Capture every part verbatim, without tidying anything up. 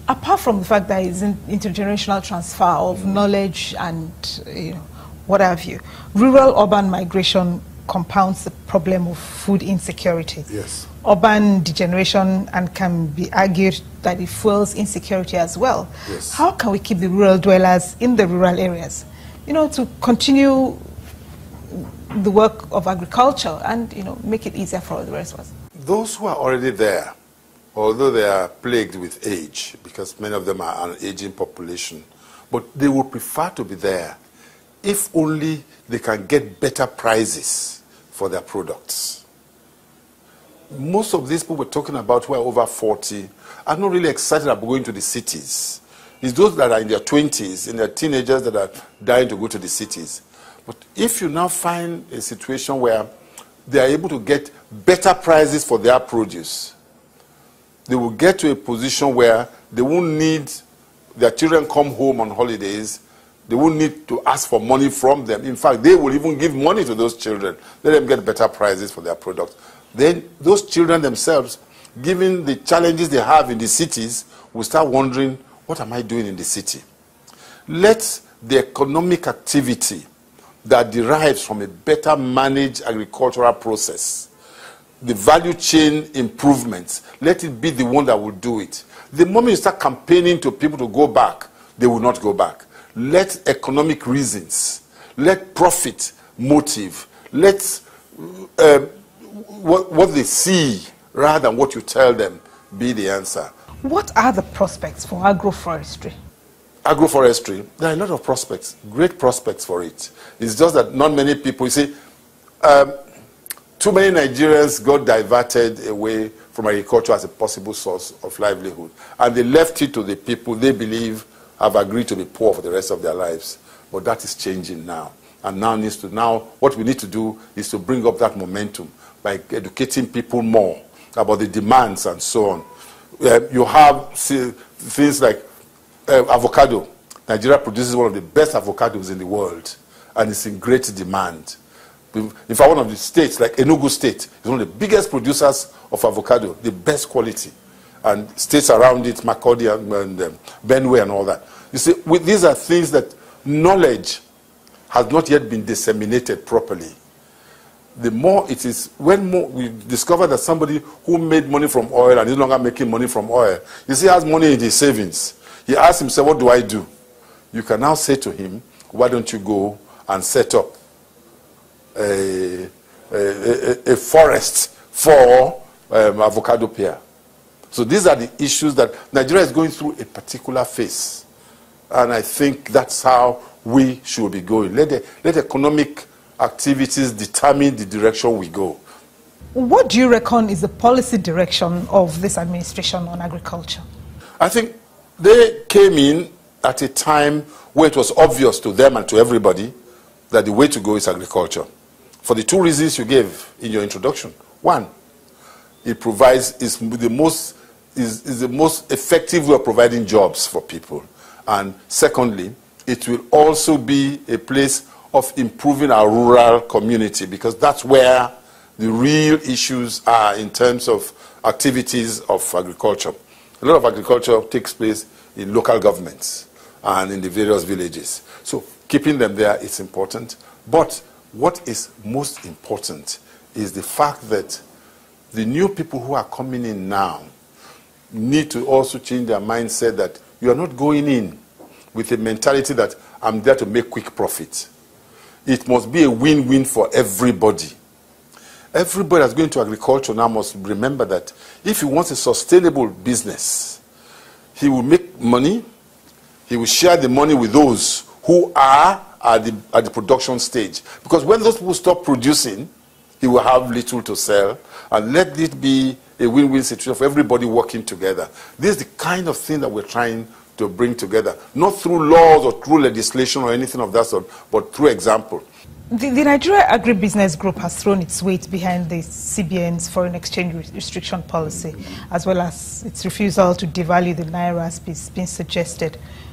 Apart from the fact that it's an intergenerational transfer of mm. knowledge and you know, what have you, rural-urban migration compounds the problem of food insecurity. Yes. Urban degeneration, and can be argued that it fuels insecurity as well. Yes. How can we keep the rural dwellers in the rural areas, you know, to continue the work of agriculture and, you know, make it easier for the rest of us? Those who are already there, although they are plagued with age, because many of them are an aging population, but they would prefer to be there if only they can get better prices for their products. Most of these people we're talking about who are over forty are not really excited about going to the cities. It's those that are in their twenties, in their teenagers, that are dying to go to the cities. But if you now find a situation where they are able to get better prices for their produce, they will get to a position where they won't need their children come home on holidays. They won't need to ask for money from them. In fact, they will even give money to those children. Let them get better prices for their products. Then those children themselves, given the challenges they have in the cities, will start wondering, what am I doing in the city? Let the economic activity that derives from a better managed agricultural process, the value chain improvements, let it be the one that will do it. The moment you start campaigning to people to go back, they will not go back. Let economic reasons, let profit motive, let uh, what, what they see rather than what you tell them be the answer. What are the prospects for agroforestry? Agroforestry, there are a lot of prospects, great prospects for it. It's just that not many people, you see, um, too many Nigerians got diverted away from agriculture as a possible source of livelihood. And they left it to the people they believe have agreed to be poor for the rest of their lives. But that is changing now. And now needs to now what we need to do is to bring up that momentum by educating people more about the demands and so on. Uh, you have see, things like uh, avocado. Nigeria produces one of the best avocados in the world, and it's in great demand. In fact, one of the states, like Enugu State, is one of the biggest producers of avocado, the best quality. And states around it, Makurdi and, and um, Benue and all that. You see, with, these are things that knowledge has not yet been disseminated properly. The more it is, when more we discover that somebody who made money from oil and is no longer making money from oil, you see, has money in his savings. He asks himself, what do I do? You can now say to him, why don't you go and set up a, a, a, a forest for um, avocado pear? So these are the issues that Nigeria is going through a particular phase. And I think that's how we should be going. Let, the, let economic activities determine the direction we go. What do you reckon is the policy direction of this administration on agriculture? I think they came in at a time where it was obvious to them and to everybody that the way to go is agriculture. For the two reasons you gave in your introduction. One, it provides, is the most, is, is the most effective way of providing jobs for people. And secondly, it will also be a place of improving our rural community, because that's where the real issues are in terms of activities of agriculture. A lot of agriculture takes place in local governments and in the various villages. So keeping them there is important. But what is most important is the fact that the new people who are coming in now need to also change their mindset that you are not going in with a mentality that I'm there to make quick profit. It must be a win-win for everybody. Everybody that's going to agriculture now must remember that if he wants a sustainable business, he will make money, he will share the money with those who are at the, at the production stage. Because when those people stop producing, he will have little to sell, and let it be a win-win situation for everybody working together. This is the kind of thing that we're trying to bring together, not through laws or through legislation or anything of that sort, but through example. The, the Nigeria Agribusiness Group has thrown its weight behind the C B N's foreign exchange restriction policy, as well as its refusal to devalue the naira as has been suggested.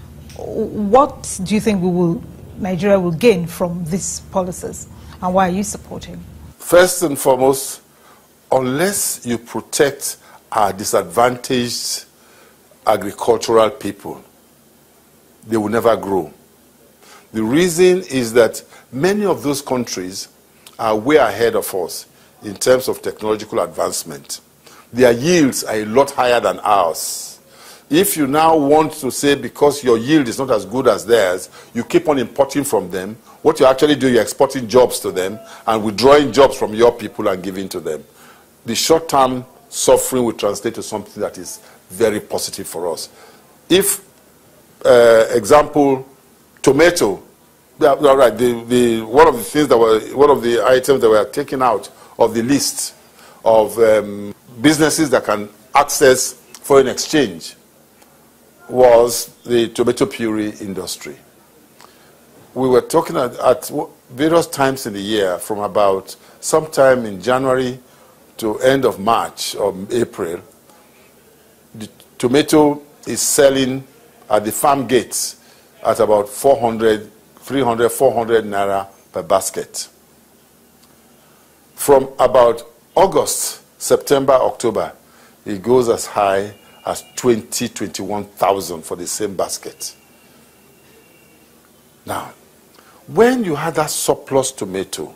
What do you think we will, Nigeria will gain from these policies, and why are you supporting? First and foremost, unless you protect our disadvantaged agricultural people, they will never grow. The reason is that many of those countries are way ahead of us in terms of technological advancement. Their yields are a lot higher than ours. If you now want to say because your yield is not as good as theirs, you keep on importing from them, what you actually do, you're exporting jobs to them and withdrawing jobs from your people and giving to them. The short-term suffering will translate to something that is very positive for us. If, uh, example, tomato, yeah, right, the, the, one of the things that were, one of the items that were taken out of the list of um, businesses that can access foreign exchange was the tomato puree industry. We were talking at, at various times in the year, from about sometime in January to end of March or April, the tomato is selling at the farm gates at about four hundred, three hundred, four hundred naira per basket. From about August, September, October, it goes as high as twenty, twenty-one thousand for the same basket. Now, when you have that surplus tomato,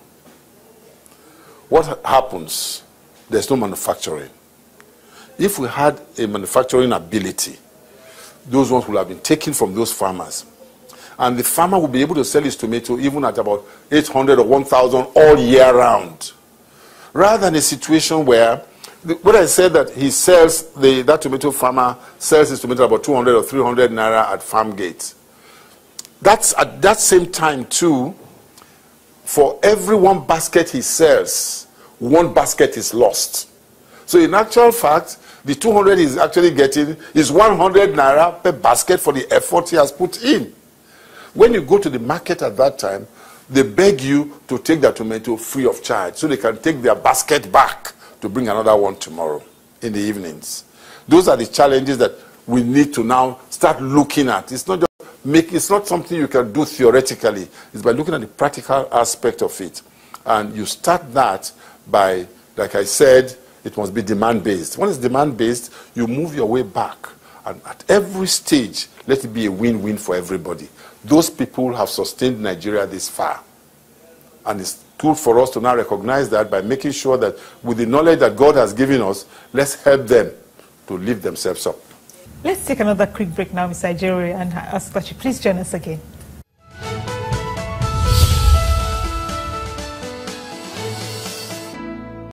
what happens? There's no manufacturing. If we had a manufacturing ability, those ones would have been taken from those farmers. And the farmer will be able to sell his tomato even at about eight hundred or one thousand all year round. Rather than a situation where, when I said that he sells, the, that tomato farmer sells his tomato about two hundred or three hundred naira at farm gates. That's at that same time too, for every one basket he sells, one basket is lost. So in actual fact, the two hundred he's actually getting is one hundred naira per basket for the effort he has put in. When you go to the market at that time, they beg you to take their tomato free of charge so they can take their basket back to bring another one tomorrow in the evenings. Those are the challenges that we need to now start looking at. It's not just make, it's not something you can do theoretically. It's by looking at the practical aspect of it. And you start that by, like I said, it must be demand-based. When it's demand-based, you move your way back. And at every stage, let it be a win-win for everybody. Those people have sustained Nigeria this far. And it's good for us to now recognize that by making sure that with the knowledge that God has given us, let's help them to lift themselves up. Let's take another quick break now, Mister Ijewere, and ask that you please join us again.